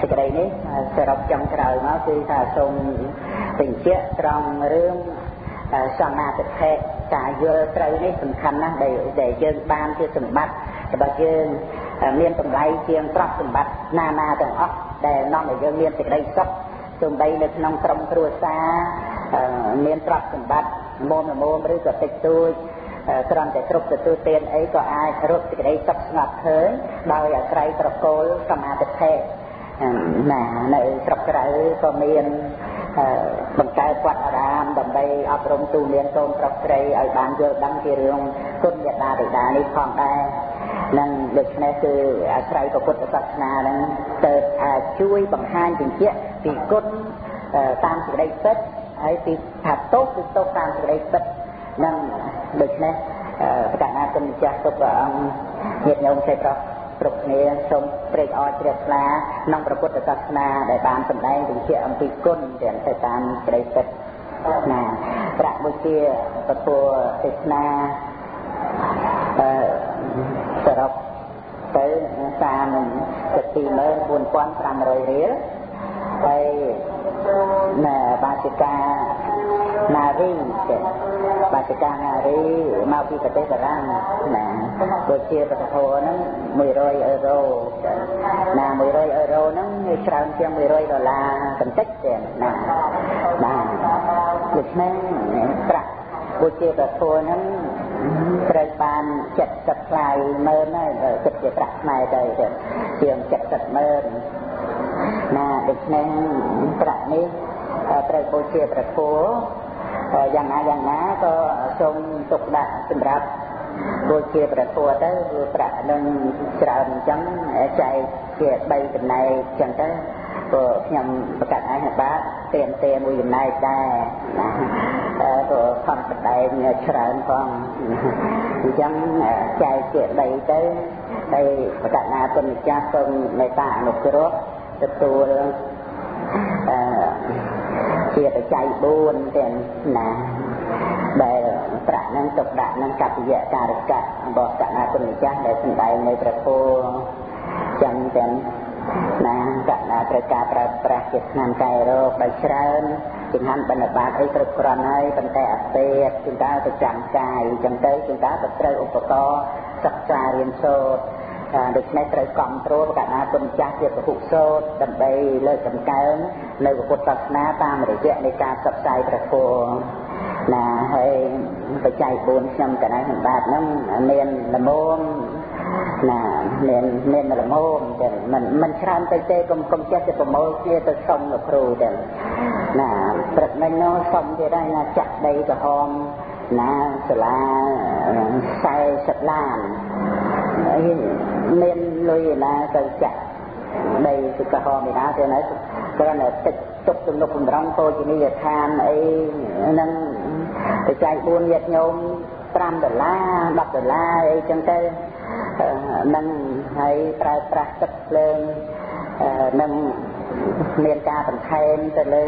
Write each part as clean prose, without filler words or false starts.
សេចក្តីនេះសរុបចុងក្រោយមកគឺថាសូមបញ្ជាក់ត្រង់រឿងសមាធិការយល់ត្រូវនេះសំខាន់ណាស់ដែលយើងបានជាសម្បត្តិរបស់យើងមានតម្លៃជាងទ្រព្យសម្បត្តិណាទាំងអស់ដែលនាំឲ្យយើងមានសេចក្តីសុខសូម្បីនៅក្នុងក្រុមគ្រួសារមានទ្រព្យសម្បត្តិមុំឬក៏តិចតួចគ្រាន់តែគ្រប់ទទួលទានអីក៏អាចរកសេចក្តីសុខស្ងប់ឃើញដោយអាស្រ័យត្រកូលសមាធិណានៅស្រុកក្រៅក៏មានបង្កើតវត្តអារាមដើម្បីអប់រំទូមានកូនប្រុសស្រីឲ្យបានយល់ដឹងពីរឿងគុណមេត្តាបិតានេះផងដែរនឹងដូច្នេះគឺអាស្រ័យពុទ្ធសាសនានឹងទៅអាចជួយបង្ហាញបញ្ជាក់ពីគុណតាមសេចក្តីពិតហើយពីថាទោសគឺទោសតាមសេចក្តីពិតនឹងដូច្នេះប្រកាសណាគុណម្ចាស់គ្រប់ព្រះអង្គញាតិញោមផ្សេងគ្រប់គ្នាសូមត្រេកអរជ្រះថ្លាក្នុងព្រះពុទ្ធសាសនាដែលបានសម្ដែងបញ្ជាក់អំពីគុណទាំងទៅតាមក្តីពិតណាប្រាក់មួយជាពធទេសនាសរុបទៅ34,500រៀលហើយបាសិកានារីបាសិកានារីមកពីប្រទេសបារាំងណាដូចជាប្រធរហ្នឹង100អឺរ៉ូណា100អឺរ៉ូហ្នឹងច្រើនជាង$100បន្តិចទៀតណាបាទដូច្នេះប្រាក់ដូចជាប្រធរហ្នឹងត្រូវបាន70ថ្លៃម៉ឺនហើយគិតជាប្រាក់ខ្មែរទៅជាង70ម៉ឺនណាដូច្នេះប្រាក់នេះត្រូវបូជាព្រះធម៌យ៉ាងណាក៏សូមទុកដាក់សម្រាប់បូជាព្រះធម៌ទៅគឺប្រាក់នឹងច្រើនអញ្ចឹងចែកជា3ចំណែកអញ្ចឹងទៅក៏ខ្ញុំប្រកាសឲ្យបាទទៀនមួយចំណែកដែរណាក៏ខំបដែងច្រើនផងអញ្ចឹងចែកជា3ទៅហើយប្រកាសណាគុណម្ចាស់សូមមេត្តាអនុគ្រោះទទួលជាបច្ច័យ4ទាំងណាដែលប្រាក់នឹងទុកដាក់នឹងកតយការកៈរបស់កណាគុណម្ចាស់ដែលសម្ដែងនៅព្រះធម៌ចឹងទាំងណាកណាត្រូវការប្រើប្រាស់ជាឆ្នាំកែរោគដោយច្រើនជំហានបណ្ឌបាតអីគ្រប់គ្រាន់ហើយប៉ុន្តែអពេតជំតាប្រចាំកាយចឹងទៅជំតាទៅត្រូវឧបករណ៍សិក្សារៀនសូត្រដូច្នេះត្រូវគ្រប់គ្រងកណាគុណម្ចាស់ជាពហុសោតដើម្បីលើកតម្កើងនៅពុទ្ធសាសនាតាមរយៈនៃការសិក្សាព្រះធម៌ណាហើយបច្ច័យ4ខ្ញុំកណាសម្បត្តិហ្នឹងមានល្មមណាមានល្មមតែមិនច្រើនទៅកុំចេះតែប្រមូលគ្នាទៅសុំលោកគ្រូទៅណាព្រឹកមិញនោះសុំទៀតហើយណាចាក់ដីក្រហមណាសាលា40ឡានមានលុយណាទៅចាក់ដីក្រហមឯណាទៅណាគ្រាន់តែទឹកទុកទំនុកបំរុងពោជនីយដ្ឋានអីហ្នឹងបច្ច័យ4ញាតិញោម$5 $10អីចឹងទៅនឹងហើយប្រើប្រាស់ទឹកភ្លើងនឹងមានការបន្ថែមទៅលើ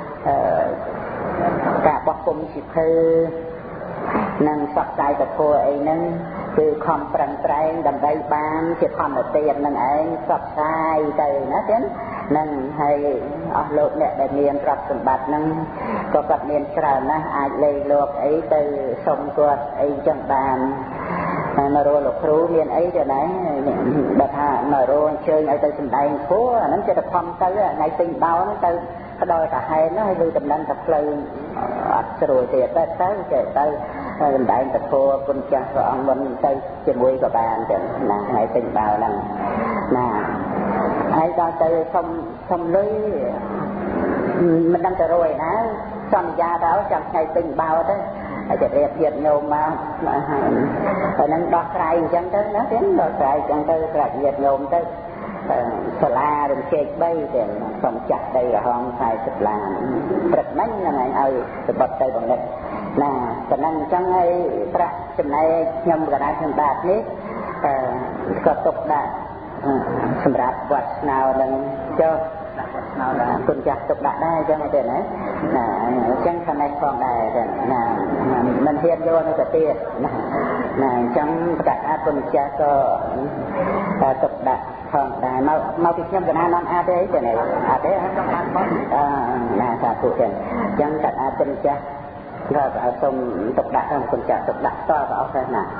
ការបោះពុម្ពសិភើនិងសកតាយពធអីហ្នឹងគឺខំប្រឹងប្រែងដើម្បីបានជាធម្មទាននឹងឯងសកតាយទៅណាទៀតនឹងហើយអស់លោកអ្នកដែលមានទ្រព្យសម្បត្តិហ្នឹងក៏គាត់មានច្រើនណាស់អាចលេខលោកអីទៅសុំគាត់អីចឹងបានមករលោកគ្រូមានអីទៅណាបើថាមករអញ្ជើញឲ្យទៅសម្ដែងធัวអាហ្នឹងចេះតែខំទៅថ្ងៃពេញដោហ្នឹងទៅផ្ដល់តាហេតុហ្នឹងហើយលើតំណែងតែផ្លូវអត់ស្រួលទេតែទៅចេះទៅសម្ដែងពធគុណចាស់ព្រះអង្គមុនទៅជាមួយក៏បានចឹងណាថ្ងៃពេញដោហ្នឹងណាហើយដល់ទៅសុំលុយមិនដឹងទៅរយណាសន្យាទៅចាំថ្ងៃពេញបោទៅហើយจะរៀបញាតិញោមមកហើយហ្នឹងដោះស្រាយអញ្ចឹងទៅណាទៀតដោះស្រាយអញ្ចឹងទៅស្រាប់ញាតិញោមទៅសាលារំជែក3ទៀតសុំចាក់ដីរហង40ឡានព្រឹកមិញហ្នឹងឯងឲ្យសបត់ទៅបង្និតណាប៉ុណ្ណឹងអញ្ចឹងហើយប្រាក់ចំណែកខ្ញុំកណាខ្ញុំបាទនេះក៏ទុកដាក់សម្រាប់វត្តស្នោនឹងចុះគុណចាស់ទុកដាក់ដែរអញ្ចឹងទេណាអញ្ចឹងខាងនេះផងដែរណាមិនហ៊ានយកនៅទៅទៀតណាអញ្ចឹងប្រកាសថាគុណចាស់ក៏ទុកដាក់ផងដែរ mau thì nhâm cái non a thế cái này a thế là sao cụ thể chẳng cần a chân cha rồi ở sông tục đặt không còn chả tục đặt to vào thế nào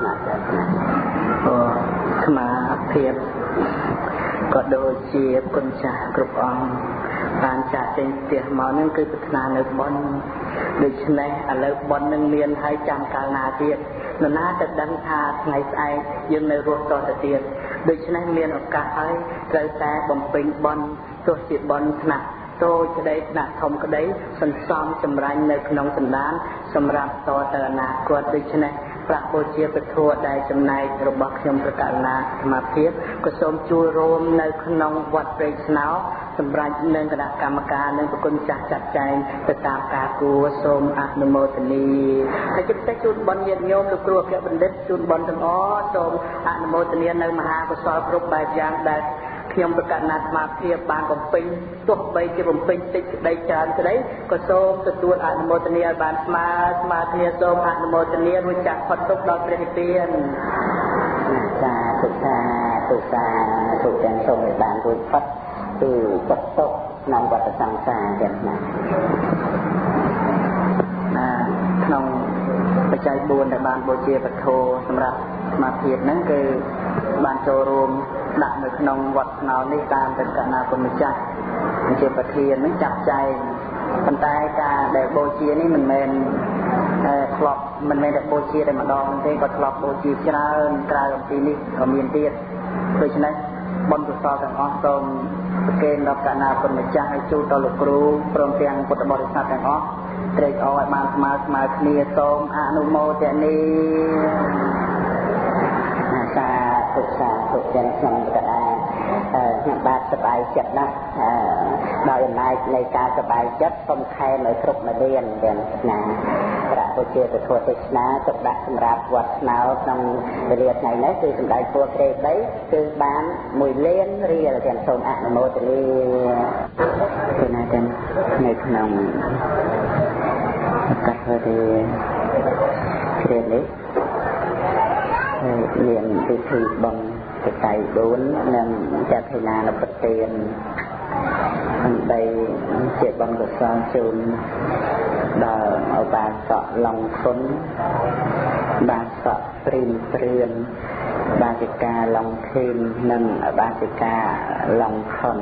mà thiệt có đôi chia con cha group on bàn cha trên tiền máu nên cứ thực na nước bon được này ở lớp bon nâng miền hay trăm cả na thiệt nó ná được đăng tha ngày ai dương nơi ruột to thiệt được này miền ở cả ấy trời ta bồng pin bon tôi chỉ bon nặng tôiจะได้หนักทมก็ได้สันซ้อมจำรันในขนมสันดานสำหรับต่อเตินากวดดิชนะพระโพธิปทัวได้จำในระบบยมประกาศนามาเพียบก็สมจูโรมในขนมวัดเปรตสนาวสำหรับเนื่องคณะกรรมการเนื่องประกุลจัดจัดใจไปตามกากูสมอนุโมทนีถ้าจะไปจูนบอลเย็นโยมลูกครัวแก่บัณฑิตจูนบอลทั้งอ้อสมอนุโมทนีในมหากษัตริย์รูปแบบอย่างใดខ្ញុំប្រកាសណាត់មកភាពបានបំពេញទោះបីជាបំពេញតិចក្តីច្រើនក្តីក៏សូមទទួលអនុមោទនាឲ្យបានស្មើគ្នាសូមអនុមោទនារួចចាក់ផុតទុក្ខដល់ព្រះនិព្វានសាធុទាំងសូមឲ្យបានរួចផុតពីទុក្ខក្នុងវដ្តសង្សារទាំងណាក្នុងបច្ច័យ4ដែលបានបូជាពធសម្រាប់សមាធិហ្នឹងគឺបានចូលរួមដាក់នៅក្នុងវត្តស្នោនេះតាមតក្កណាគុណម្ចាស់ជាប្រធាននឹងចាត់ចែងប៉ុន្តែការដែលបូជានេះមិនមែនធ្លាប់មិនមែនតែបូជាតែម្ដងទេក៏ធ្លាប់បូជាច្រើនក្រៅអំពីនេះក៏មានទៀតដូច្នេះបុណ្យកុសលទាំងអស់សូមប្រគេនដល់តក្កណាគុណម្ចាស់ឲ្យជូនដល់លោកគ្រូព្រមទាំងពុទ្ធបរិស័ទទាំងអស់ត្រេកអរឲ្យបានស្មើគ្នាសូមអនុមោទនាសាធុទាំងខ្ញុំក៏ដែរខ្ញុំបាទសប្បាយចិត្តណាស់ដោយអំណាចនៃការសប្បាយចិត្តសូមខែនៅគ្រប់មលានទាំងណាព្រះពុទ្ធជាពធទេសនាទុកដាក់សម្រាប់វត្តស្នោក្នុងវេលាថ្ងៃនេះគឺសម្ដេចពួរក្រេដីគឺបាន1លានរៀលទាំងសូមអនុមោទនាគឺណាទាំងនៅក្នុងកាត់ទៅក្រេនេះមានពិធីបុណ្យបច្ច័យ4និងចាត់ឋានានុប្រទានដើម្បីជាបុណ្យកុសលជូនដល់ឧបាសកឡុងខុនបាសកព្រីមព្រឿនបាសិកាឡុងខេននិងបាសិកាឡុងខុន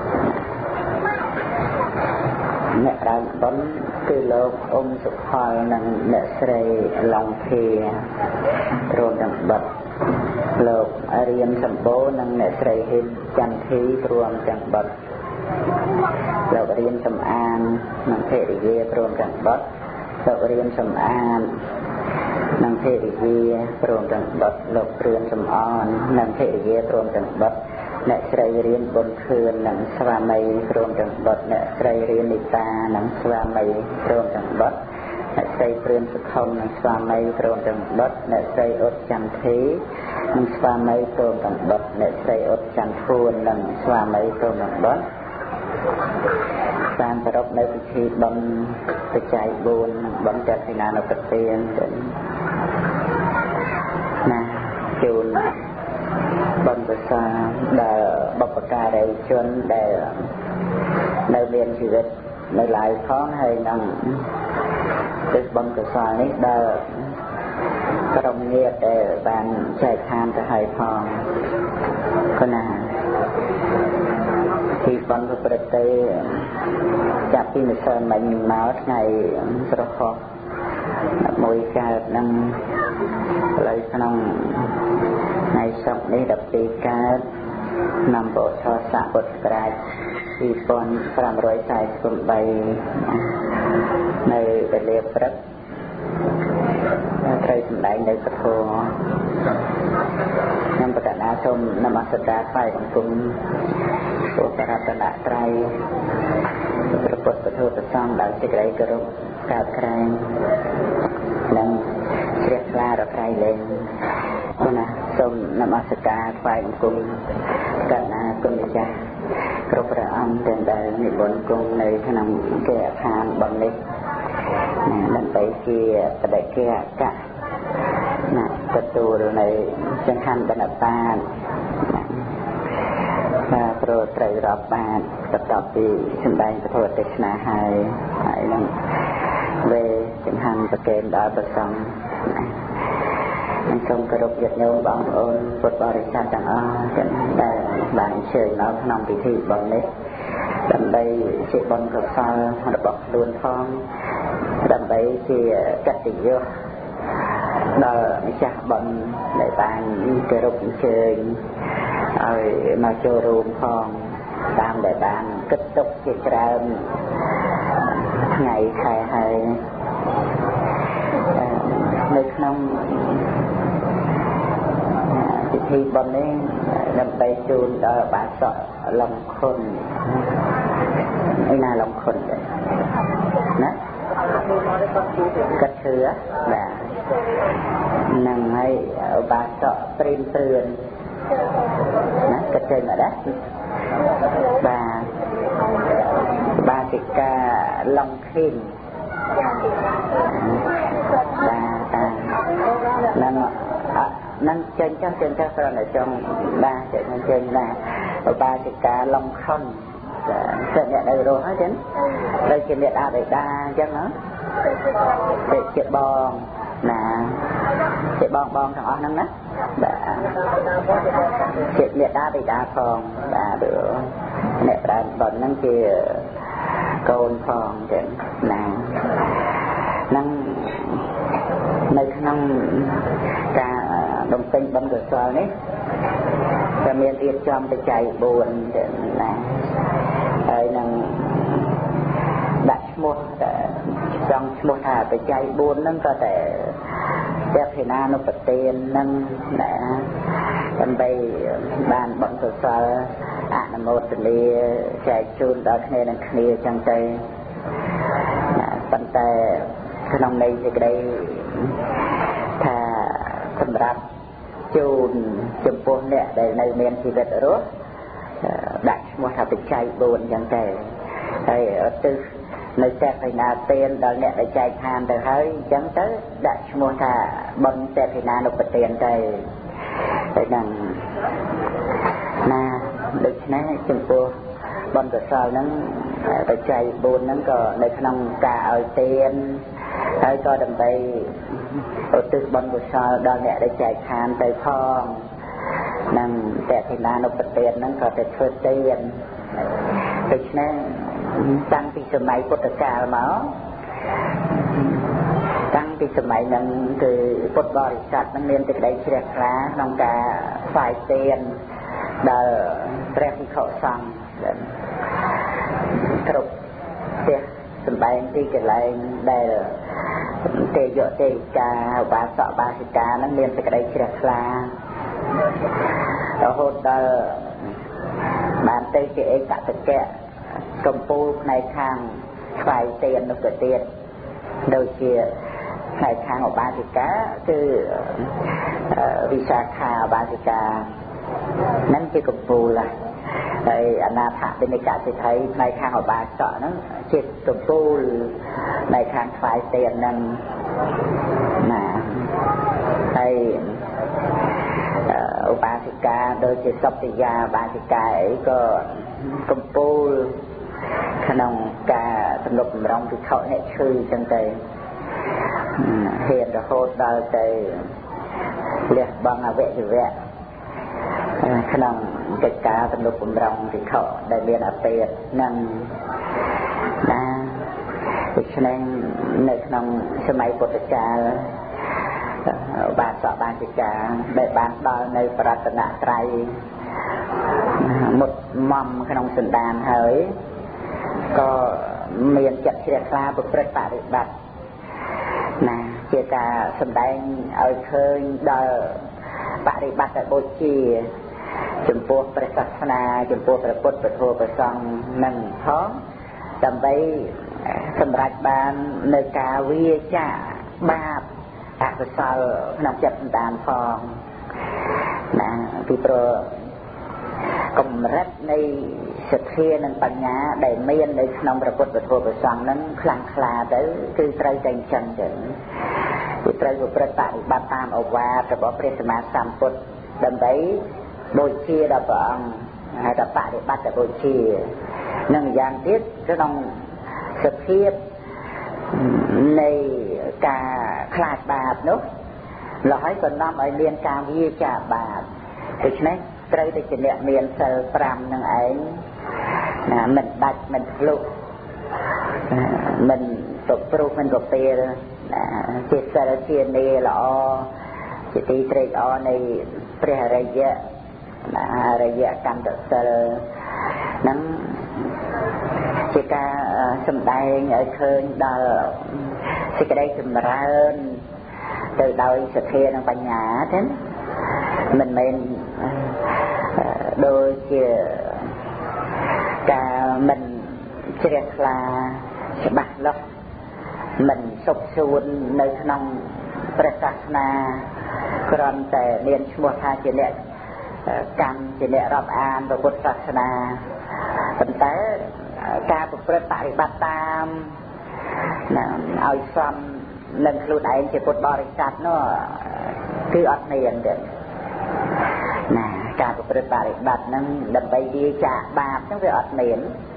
អ្នកដើមបុណ្យគឺលោកអ៊ុំសុផលនិងអ្នកស្រីឡុងភាព្រមទាំងបុត្រលោករៀនសម្បូរនិងអ្នកស្រីហ៊ីនចន្ទធីព្រមទាំងបុត្រលោករៀនសំអាននិងភរិយាព្រមទាំងបុត្រលោករៀនសំអាននិងភរិយាព្រមទាំងបុត្រលោកព្រឿនសំអននិងភរិយាព្រមទាំងបុត្រអ្នកស្រីរៀនបុណ្យខឿននិងស្វាមីព្រមទាំងបុត្រអ្នកស្រីរៀននីតានិងស្វាមីព្រមទាំងបុត្រអ្នកស្រីព្រឿនសុខុមនិងស្វាមីព្រមទាំងបុត្រអ្នកស្រីអ៊ុតចន្ទធីនិងស្វាមីព្រមទាំងបុត្រអ្នកស្រីអ៊ុតចន្ទធួននិងស្វាមីព្រមទាំងបុត្រតាមប្រពនៅពិធីបុណ្យបច្ច័យ4និងបុណ្យចាត់ឋានានុប្រទានណាជូនបុណ្យកុសលដល់បុព្វការីជនដែលនៅមានជីវិតនៅឡើយផងហើយនឹងគឺបុណ្យកុសលនេះដល់ក្រុមញាតិដែលបានចែកឋានទៅឲ្យផងគណាទីបុណ្យប្រតិចាប់ពីម្សិលមិញមកថ្ងៃប្រហោះមួយកើតនឹងលើក្នុងថ្ងៃសុក្រនេះ12កើតnăm bộ cho xã Phật Trạch thì con 543នៅវេលាព្រឹកត្រូវសម្ដែងនៅពធខ្ញុំប្រកាសសូមនមស្ការថ្វាយបង្គំព្រះរតនត្រ័យព្រះពុទ្ធពធព្រះសង្ឃដោយសេចក្តីគោរពករាបក្រែងនិងជ្រះថ្លារកៃលែងណាសូមនមស្ការថ្វាយបង្គំកណាគុណម្ចាស់គ្រប់ព្រះអង្គទាំងដែលនិមន្តគង់នៅក្នុងគេអឋានបំនេះដើម្បីជាបដិគិអកៈណាទទួលនៅចង្ហាន់បណ្ឌបាតត្រីរាប់បាតបន្ទាប់ពីសម្ដែងពធទេសនាហើយនឹងវេចង្ហាន់ប្រគេនដល់ព្រះសង្ឃសូមគោរពញាតិញោមបងប្អូនពុទ្ធបរិស័ទទាំងអស់ដែលបានអញ្ជើញមកក្នុងពិធីបុណ្យនេះដើម្បីជាបុណ្យកុសលរបស់ខ្លួនផងដើម្បីជាកតញ្ញូដល់ម្ចាស់បុណ្យដែលបានគោរពអញ្ជើញឲ្យមកចូលរួមផងតាមដែលបានគិតទុកជាច្រើនថ្ងៃខែហើយនៅក្នុងពិធីបុណ្យនេះដើម្បីជូនដល់បាសកលំខុនឯណាលំខុនណាកាត់ឈើបាទនឹងឲ្យបាសកព្រៀនព្រឿនណាកាត់ចេញមកដែរបាទបាសិកាឡុងខេងបាទនឹងចេញចង់ប្រណចង់បាទចេញណាបាសិកាឡុងខុនតែអ្នកនៅរស់ហើយចឹងដូចជាមេដាបេដាអញ្ចឹងណាជាបងណាជាបងទាំងអស់ហ្នឹងណាបាទជាមេដាបេដាផងបាទអ្នកប្រាំបុណ្យហ្នឹងជាកូនផងចឹងណាហ្នឹងនៅក្នុងការបំពេញបុណ្យកុសលនេះจะមានរៀបចំបច្ច័យ4ចឹងណាហើយនឹងដាក់ឈ្មោះចង់ឈ្មោះថាបច្ច័យ4ហ្នឹងក៏តែព្រះភិណានុប្រទានហ្នឹងណាដើម្បីបានបុណ្យកុសលអនុមោទនាចែកជូនដល់គ្នានឹងគ្នាចឹងទៅប៉ុន្តែក្នុងន័យសេចក្តីថាសម្រាប់ជូនចំពោះអ្នកដែលនៅមានជីវិតរស់ដាក់ឈ្មោះថាបច្ច័យ4ចឹងទៅហើយទិសនៅតែឯណាទានដល់អ្នកដែលចែកឋានទៅហើយអញ្ចឹងទៅដាក់ឈ្មោះថាបុណ្យទេពនានុប្រទានទៅហើយនឹងណាដូច្នេះចំពោះបុណ្យកុសលហ្នឹងបច្ច័យ4ហ្នឹងក៏នៅក្នុងការឲ្យទានហើយក៏ដើម្បីឧទ្ទិសបុណ្យកុសលដល់អ្នកដែលចែកឋានទៅផងនិងទេពនានុប្រទានហ្នឹងក៏ទៅធ្វើទានដូច្នេះតាំងពីសម័យពុទ្ធកាលមកតាំងពីសម័យហ្នឹងគឺពុទ្ធបរិស័ទនឹងមានសេចក្តីជ្រះថ្លាក្នុងការផ្សាយទានដល់ព្រះភិក្ខុសង្ឃគ្រប់ផ្ទះសម្បែងទីកន្លែងដែលទេយទេយិកាបាសកបាសិកានឹងមានសេចក្តីជ្រះថ្លារហូតដល់បានទៅជាឯកតកៈកម្ពូលផ្នែកខាងខ្វាយទាននោះទៅទៀតដូចជាផ្នែកខាងឧបាសិកាគឺវិសាខាឧបាសិកានឹងជាកម្ពូលហើយអនាថបិនិកសិទ្ធិផ្នែកខាងឧបាសកហ្នឹងជាកម្ពូលផ្នែកខាងខ្វាយទានហ្នឹងណាហើយឧបាសិកាដូចជាសព្ទយាឧបាសិកាអីក៏កម្ពូលក្នុងការទំនុកបំរុងភិក្ខុអ្នកឈឺចឹងទៅហ៊ានរហូតដល់ទៅលះបង់អវយវៈក្នុងកិច្ចការទំនុកបំរុងភិក្ខុដែលមានអពេតនឹងណាដូច្នេះនៅក្នុងសម័យពុទ្ធកាលបាសកបាសិកាដែលបានដល់នៅប្រតនត្រ័យមុតមមក្នុងសន្តានហើយក៏មានចិត្តជ្រះថ្លាប្រព្រឹត្តបរិបត្តិណាជាការសម្ដែងឲ្យឃើញដល់បរិបត្តិបូជាចំពោះព្រះសាសនាចំពោះព្រះពុទ្ធពធព្រះសង្ឃនឹងផងដើម្បីសម្រេចបាននៅការវាចាបាបអកុសលក្នុងចិត្តសន្តានផងណាពីព្រោះកម្រិតនៃសទ្ធានិងបញ្ញាដែលមាននៅក្នុងព្រះពុទ្ធពធព្រះសង្ឃនឹងខ្លាំងក្លាទៅគឺត្រូវតែអញ្ចឹងទៅគឺត្រូវប្រព្រឹត្តបរិបត្តិតាមឱវាទរបស់ព្រះសម្មាសម្ពុទ្ធដើម្បីបូជាដល់ព្រះអង្គ hay là bạ để bắt được bồi trì nâng giang tiết cho nông thực hiệp này cả khát bạp nữa là hỏi còn năm ở liên cao ghi trả bạp thì này trời thì chỉ niệm miền sờ pram nâng ấy mình bạch mình lục mình tục pru mình tục tê chỉ sờ chia nê là chỉ tí trời o này pre rây cam tự sờ nắng chỉ ca sầm đai ở khơi đờ chỉ cái đây sầm ra từ đôi sự thiện bằng bánh nhà thế mình đôi chia cả mình triệt là bạc lộc mình sụp xuân nơi nông Prasasana cònแต่เรียนชั่วท่าเจเนกรรมเจเนรับอ่านพระพุทธศาสนาแต่การปฏิบัติตามเอาซ้ำนั่นคือไอ้เจ้าพุทธบริษัทเนาะคืออัดเนียนเด็ดการปฏิบัตินั้นดับไปดีจะบาปต้องไปอัดเนียน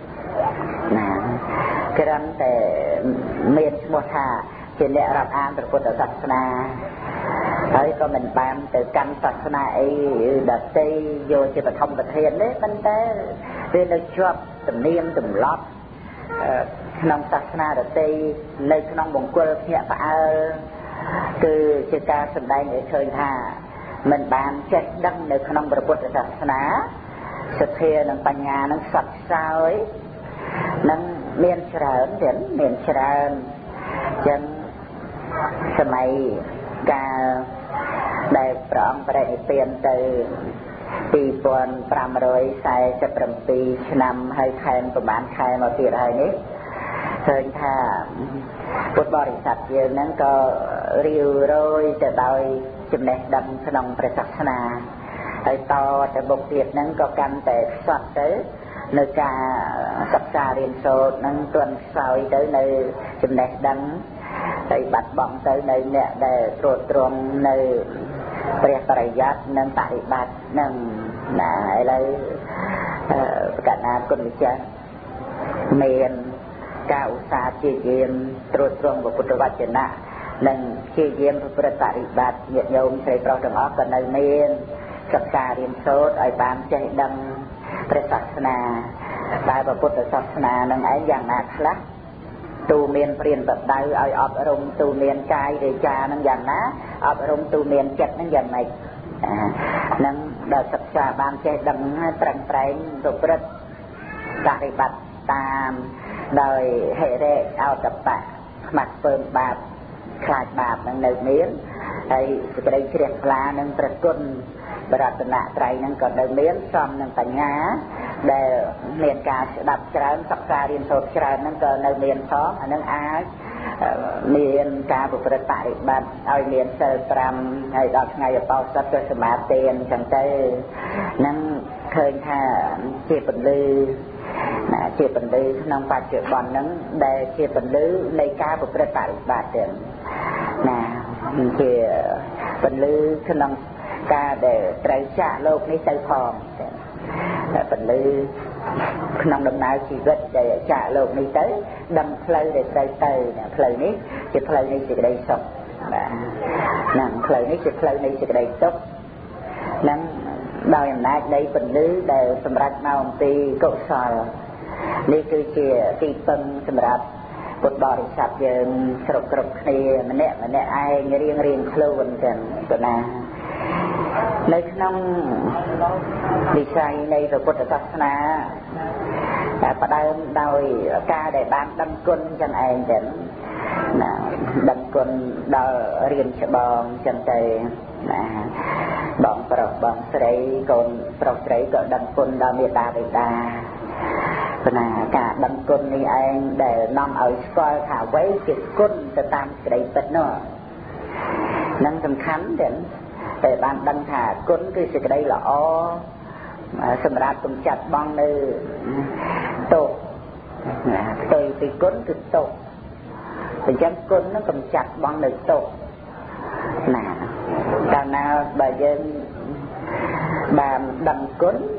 ครั้งแต่เมียนชั่วท่าเจเนรับอ่านพระพุทธศาสนาấy có mình bàn từ căn Phật này đặt xây vô chỉ là thông bậc hiền đấy bên té về nơi chọp tầm niêm tầm lót nông Phật này đặt xây nơi nông bồng quân nhẹ bả từ chỉ ca sầm đây để chơi thà mình bàn chết đăng nơi nông bậc quân Phật ná sự thiền nông bành nhà nông Phật sao ấy nông miền trời đến miền trời chân sớm ấy cả đại prangประเปลี่ยนtừ 2547 năm ហើយខែប្រហែលខែមកទៀតហើយនេះឃើញថាពុទ្ធបរិស័ទយើងហ្នឹងក៏រាវរយទៅដោយចំណេះដឹងក្នុងព្រះសាសនាហើយតទៅមុខទៀតហ្នឹងក៏កាន់តែខ្សត់ទៅនៅការសិក្សារៀនសូត្រហ្នឹងទន់ខ្សោយទៅនៅចំណេះដឹងហើយបាត់បង់ទៅនៅអ្នកដែលត្រួតត្រងនៅព្រះបរិយ័តនិងបរិបត្តិនឹងណាឥឡូវកណ្ណាគុណម្ចាស់មានការឧស្សាហ៍ជាយាមត្រួតត្រងពុទ្ធវចនៈនិងជាយាមប្រព្រឹត្តបរិបត្តិញាតិញោមស្រីប្រុសទាំងអស់ក៏នៅមានសិក្សារៀនសូត្រឲ្យបានចេះដឹងព្រះសាសនាដែលពុទ្ធសាសនានឹងឯងយ៉ាងណាខ្លះទូមានព្រានបដៅឲ្យអប់រំទូមានកាយរាចានឹងយ៉ាងណាអប់រំទូមានចិត្តនឹងយ៉ាងម៉េចនឹងដល់សិក្សាបានចេះដឹងត្រឹមត្រូវប្រព្រឹត្តបរិបត្តិតាមដោយហេរេអោតបៈខ្មាត់ពើមបាបខ្លាចបាបនឹងនៅមានហើយសេចក្តីជ្រះថ្លានឹងប្រគុណបរតនត្រ័យនឹងក៏នៅមានសមនឹងបញ្ញាដែលមានការស្ដាប់ច្រើនសិក្សារៀនសូត្រច្រើនហ្នឹងក៏នៅមានផងអានឹងអាចមានការប្រព្រឹត្តបរិបត្តិឲ្យមានសិល5ហើយដល់ថ្ងៃអបោសតក៏សមាធិអញ្ចឹងទៅនឹងឃើញថាជាពលឺជាពលឺក្នុងបច្ចុប្បន្នហ្នឹងដែលជាពលឺនៃការប្រព្រឹត្តបរិបត្តិទៀតណាជាពលឺក្នុងការដែលត្រូវចាក់លោកនេះទៅផងពលឺក្នុងដំណើរជីវិតដែលចាក់លោកនេះទៅដឹងផ្លូវដែលត្រូវទៅផ្លូវនេះជាផ្លូវនៃសេចក្តីសុខបាទហ្នឹងផ្លូវនេះជាផ្លូវនៃសេចក្តីសុខហ្នឹងដោយអំណាចនៃពលឺដែលសម្រាប់មកអំពីកុសលនេះគឺជាទីពឹងសម្រាប់ពុទ្ធបរិស័ទយើងគ្រប់គ្នាម្នាក់ឯងរៀងខ្លួនចឹងទៅណានៅក្នុងវិស័យនៃព្រះពុទ្ធសាសនាផ្ដើមដោយការដែលបានដឹងគុណចឹងឯងចឹងណាដឹងគុណដល់រៀនច្បងចឹងទៅណាបងប្រុសបងស្រីកូនប្រុសស្រីក៏ដឹងគុណដល់មេដាបិតាព្រោះណាការដឹងគុណនេះឯងដែលនាំឲ្យស្គាល់ថាអ្វីជាគុណទៅតាមសេចក្តីពិតនោះនឹងសំខាន់ទេតែបានដឹងថាគុណគឺសេចក្តីល្អសម្រាប់កំចាត់បងនៅទោសផ្ទុយពីគុណគឺទោសអញ្ចឹងគុណនឹងកំចាត់បងនៅទោសណាកាលណាបើយើងបានដឹងគុណ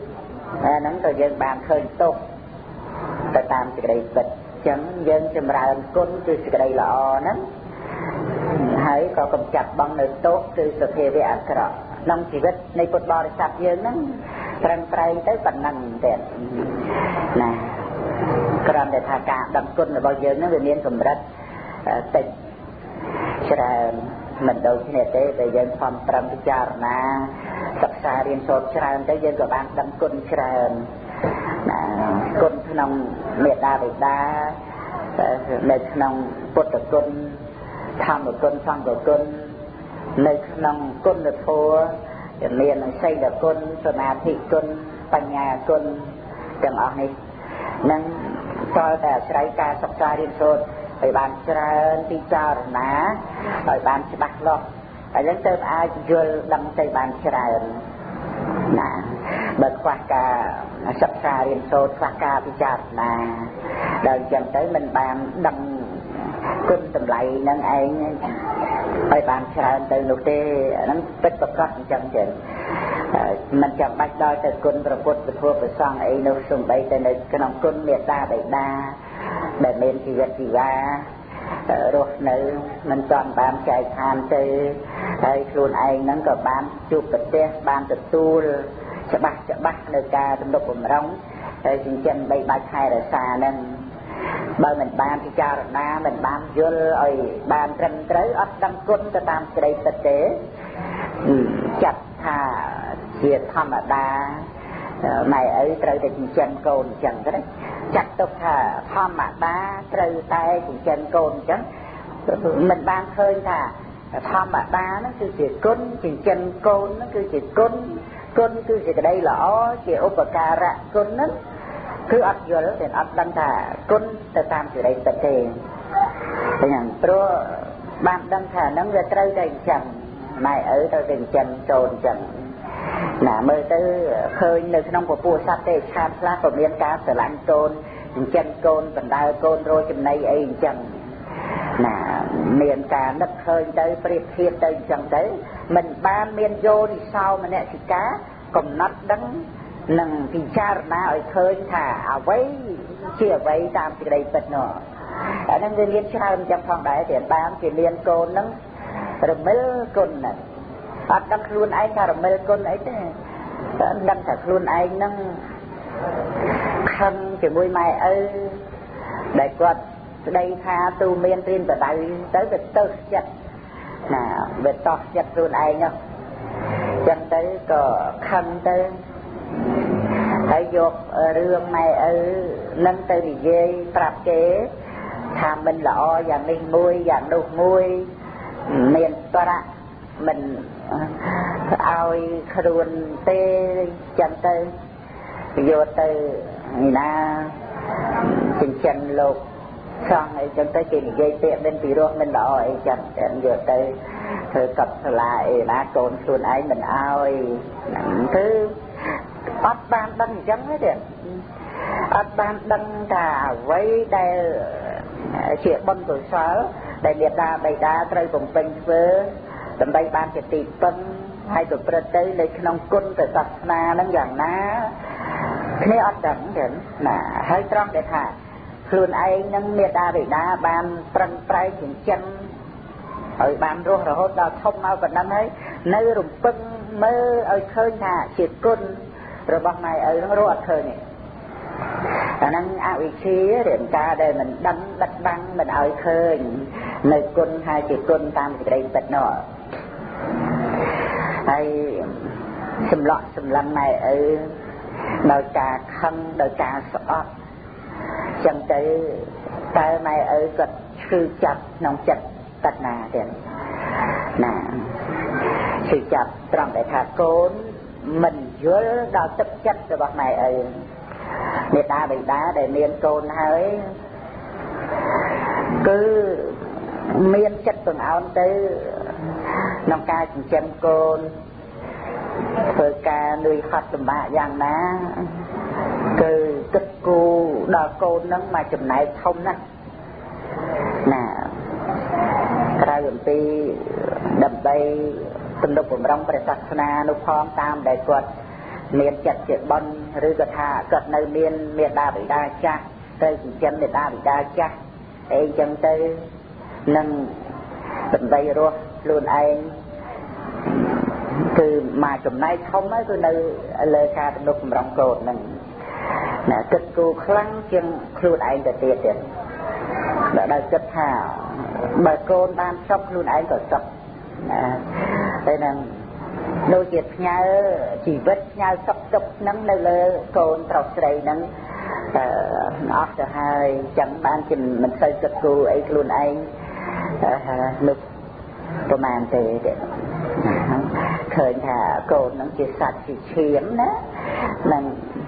ហ្នឹងក៏យើងបានឃើញទុកទៅតាមសេចក្តីពិតចឹងយើងចម្រើនគុណគឺសេចក្តីល្អហ្នឹងហើយក៏កំចាត់បងនៅទុកគឺសភាវៈអាក្រក់ក្នុងជីវិតនៃពុទ្ធបរិស័ទយើងហ្នឹងត្រឹមត្រូវទៅប៉ុណ្ណឹងទៀតណាគ្រាន់តែថាការដឹងគុណរបស់យើងហ្នឹងវាមានកម្រិតតិចច្រើនមិនដូចគ្នាទេតែយើងខំប្រឹងពិចារណាសិក្សារៀនសូត្រច្រើនទៅយើងក៏បានដឹងគុណច្រើនណាគុណក្នុងមេត្តាបិតានៅក្នុងពុទ្ធគុណធម្មគុណសង្ឃគុណនៅក្នុងគុណធម៌មានសីលគុណសមាធិគុណបញ្ញាគុណទាំងអស់នេះនឹងតើតែអាស្រ័យការសិក្សារៀនសូត្រឲ្យបានច្រើនពិចារណាឲ្យបានច្បាស់លាស់ហើយនឹងទើបអាចយល់ដឹងទៅបានច្រើនណាបើខ្វះការសិក្សារៀនសូត្រខ្វះការពិចារណាដល់អញ្ចឹងទៅមិនបានដឹងគុណតម្លៃនឹងឯងឲ្យបានច្រើនទៅនោះទេហ្នឹងពិតប្រកបអញ្ចឹងទេមិនចាំបាច់ដល់ទៅគុណព្រះពុទ្ធព្រះធម៌ព្រះសង្ឃអីនោះសំបីទៅនៅក្នុងគុណមេត្តាបិតាដែលមានជីវិតជីវ៉ារស់នៅមិនទាន់បានចែកឋានទៅហើយខ្លួនឯងហ្នឹងក៏បានជួបប្រទះបានទទួលច្បាស់នៅការទំនុកបំរុងហើយចិញ្ចឹមបីបាច់ថែរក្សាហ្នឹងបើមិនបានពិចារណាមិនបានយល់ឲ្យបានត្រឹមត្រូវអត់ដឹងគុណទៅតាមសេចក្តីពិតទេចាត់ថាជាធម្មតាម៉ែឪត្រូវតែចិញ្ចឹមកូនអញ្ចឹងទៅចាត់ទុកថាធម្មតាត្រូវតែចិញ្ចឹមកូនអញ្ចឹងមិនបានឃើញថាធម្មតាហ្នឹងគឺជាគុណចិញ្ចឹមកូនហ្នឹងគឺជាគុណគឺជាក្តីល្អជាឧបការៈគុណហ្នឹងគឺអត់យល់តែអត់ដឹងថាគុណទៅតាមសេចក្តីពិតទេហ្នឹងព្រោះបានដឹងថាហ្នឹងវាត្រូវតែអញ្ចឹងម៉ែឪត្រូវតែចិញ្ចឹមកូនអញ្ចឹងណាមើលទៅឃើញនៅក្នុងពពួកសត្វទេឆាតខ្លះក៏មានការស្រឡាញ់កូនចិញ្ចឹមកូនបណ្ដើរកូនរកចំណីអីអញ្ចឹងណាមានការនឹកឃើញទៅប្រៀបធៀបទៅអញ្ចឹងទៅមិនបានមានយោនិសោមនសិការកំណត់ដឹងនឹងពិចារណាឲ្យឃើញថាអ្វីជាអ្វីតាមសេចក្តីពិតនោះអានឹងវាមានច្រើនអញ្ចឹងផងដែរតែបានជាមានកូននឹងរមិលគុណហ្នឹងអត់ដឹងខ្លួនឯងថារមិលគុណអីទេដឹងថាខ្លួនឯងហ្នឹងខឹងជាមួយម៉ែឪដែលគាត់ស្ដីថាទូមានព្រានបដៅទៅវាទៅចិត្តណាវាតោះចិត្តខ្លួនឯងហ្នឹងចឹងទៅក៏ខឹងទៅហើយយករឿងម៉ែឪនឹងទៅនិយាយប្រាប់គេថាមិនល្អយ៉ាងនេះមួយយ៉ាងនោះមួយមានប្រាក់មិនឲ្យខ្លួនទេចឹងទៅយកទៅណាចិញ្ចឹមលោកសង្ឃអីចឹងទៅគេនិយាយពាក្យមិនពីរោះមិនល្អអីចឹងយកទៅធ្វើកັບសាលាអីណាកូនខ្លួនឯងមិនឲ្យគឺអត់បានដឹងអញ្ចឹងទេអត់បានដឹងថាអ្វីដែលជាបុណ្យកុសលដែលមេត្តាបិតាត្រូវបំពេញធ្វើដើម្បីបានជាទីពឹងហើយប្រព្រឹត្តទៅនៅក្នុងគុណព្រះសាសនានឹងយ៉ាងណាគ្នាអត់ដឹងទេណាហើយត្រង់ដែលថាខ្លួនឯងនឹងមេត្តាបិតាបានប្រឹងប្រែងចិញ្ចឹមឲ្យបានរស់រហូតដល់ធំមកប៉ុណ្ណឹងហើយនៅរំពឹងមើលឲ្យឃើញថាជាគុណរបស់ម៉ែឪនឹងរស់អត់ឃើញទេអាហ្នឹងអវិជ្ជារាងការដែលមិនដឹងបិទបាំងមិនឲ្យឃើញនៅគុណហើយជាគុណតាមសេចក្តីពិតនោះហើយសម្លក់សម្លឹងម៉ែឪដោយការខឹងដោយការស្អប់ចឹងទៅតើម៉ែឪគាត់ឈឺចាប់ក្នុងចិត្តតណាទៀតណាឈឺចាប់ត្រង់ដែលថាកូនមិនយល់ដល់ទឹកចិត្តរបស់ម៉ែឪមេត្តាបិតាដែលមានកូនហើយគឺមានចិត្តបង្អោនទៅក្នុងការចិញ្ចឹមកូនធ្វើការលួយហត់លំបាកយ៉ាងណាគឺគិតគូរដល់កូននឹងមកចំណែកធំណាស់ណាក្រៅអំពីដើម្បីទំនុកបំរុងព្រះសាសនានោះផងតាមដែលគាត់មានចិត្តជាបន់ឬក៏ថាគាត់នៅមានមេដាបិតាចាស់ទៅចិញ្ចឹមមេដាបិតាចាស់អីចឹងទៅនឹងដើម្បីរស់ខ្លួនឯងគឺមកចំណែកធំហើយគឺនៅលើការទំនុកបំរុងកូនហ្នឹងណាគិតគូខ្លាំងជាងខ្លួនឯងទៅទៀតដល់គិតថាបើកូនបានសុខខ្លួនឯងក៏សុខណាតែនឹងដូចជាផ្ញើជីវិតផ្ញើសុខទុក្ខហ្នឹងនៅលើកូនប្រុសស្រីហ្នឹងអស់ទៅហើយចឹងបានជាមិនសូវគិតគូអីខ្លួនឯងនោះប្រហែលទេឃើញថាកូនហ្នឹងជាសត្វជាឈាមណានឹង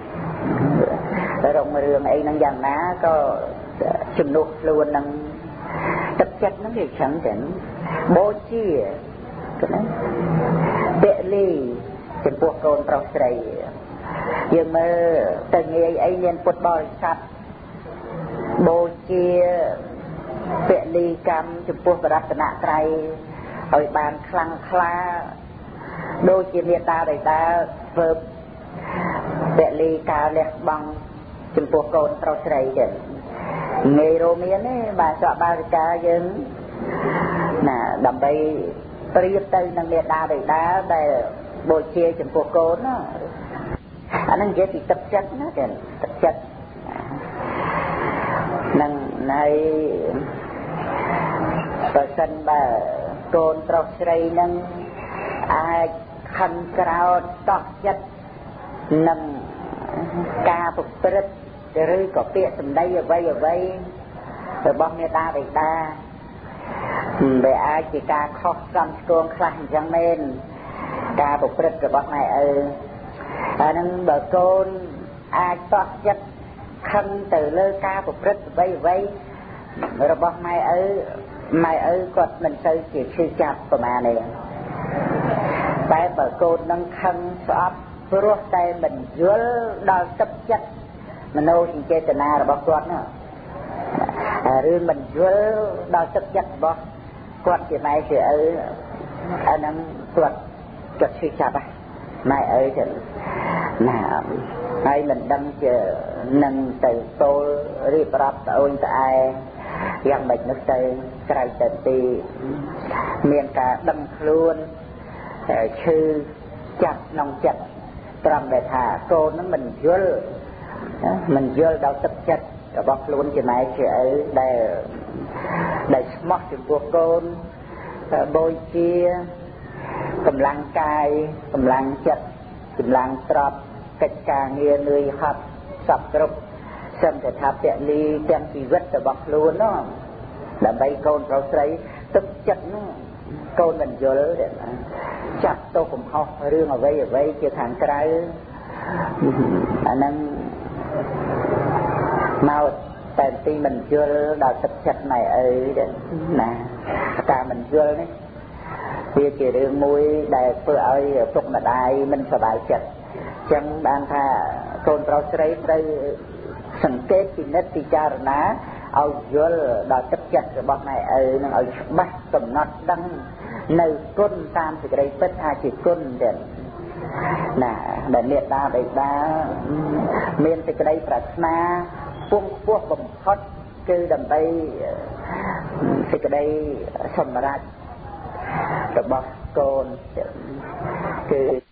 រងរឿងអីហ្នឹងយ៉ាងណាក៏ជំនួសខ្លួននឹងទឹកចិត្តហ្នឹងវាចឹងទៅបូជាណាពលីចំពោះកូនប្រុសស្រីយើងមើលទៅងាយអីមានពុទ្ធបរិស័ទបូជាពលីកម្មចំពោះបរតនត្រ័យឲ្យបានខ្លាំងក្លាដូចជាមេត្តាបិតាធ្វើពលីការលះបង់ចំពោះកូនប្រុសស្រីចឹងងាយរមានទេបាទចောက်បារិកាយើងណាដើម្បីប្រៀបទៅនឹងមេត្តាបិតាដែលបូជាចំពោះកូនណាអានឹងនិយាយពីទឹកចិត្តណាចឹងទឹកចិត្តនឹងនៃបើសិនបើកូនប្រុសស្រីនឹងអាចខំក្រោតតោះចិត្តនឹងការប្រព្រឹត្តឬក៏ពាក្យសម្ដីអ្វីរបស់មេត្តាបិតាដែលអាចជាការខុសសំស្គងខ្លះអញ្ចឹងមែនការប្រព្រឹត្តរបស់ម៉ែឪអានឹងបើកូនអាចតោះចិត្តខឹងទៅលើការប្រព្រឹត្តអ្វីរបស់ម៉ែឪគាត់មិនទៅជាឈឺចាប់ប្រមាណទេតែបើកូននឹងខឹងស្អប់ព្រោះតែមិនយល់ដល់ទឹកចិត្តមនោសញ្ចេតនារបស់គាត់ណាឬមិនយល់ដល់ទឹកចិត្តរបស់គាត់ជាម៉ែជាឪអានឹងគាត់ឈឺចាប់ហ្នឹងម៉ែឪទៅណាហើយមិនដឹងជានឹងទៅតូលរៀបរាប់ត្អូញត្អែយ៉ាងម៉េចនោះទៅក្រៅទៅទីមានការដឹងខ្លួនឈឺចាប់ក្នុងចិត្តត្រង់ដែលថាកូននឹងមិនយល់ដល់ទឹកចិត្តរបស់ខ្លួនជាម៉ែជាឪដែលស្មោះចំពោះកូនបូជាកម្លាំងកាយកម្លាំងចិត្តកម្លាំងទ្រព្យកិច្ចការងារនឿយហត់សពគ្រប់សឹមតែថាពលីទាំងជីវិតរបស់ខ្លួននោះដើម្បីកូនប្រុសស្រីទឹកចិត្តនោះកូនមិនយល់ចាប់ទោសកំហុសរឿងអ្វីជាខាងក្រៅអានឹងមកតែទីមិនយល់ដល់ទឹកចិត្តម៉ែឪណាការមិនយល់នេះវាជារឿងមួយដែលធ្វើឲ្យពុកម្ដាយមិនសប្បាយចិត្តអញ្ចឹងបានថាកូនប្រុសស្រីត្រូវសង្កេតពិនិត្យពិចារណាឲ្យយល់ដល់ទឹកចិត្តរបស់ម៉ែឪនឹងឲ្យច្បាស់កំណត់ដឹងនៅគុណតាមសេចក្តីពិតថាជាគុណទៀតណាដែលមេត្តាបិតាមានសេចក្តីប្រាថ្នាពងខ្ពស់បំផុតគឺដើម្បីសេចក្តីសម្រេចរបស់កូនគឺ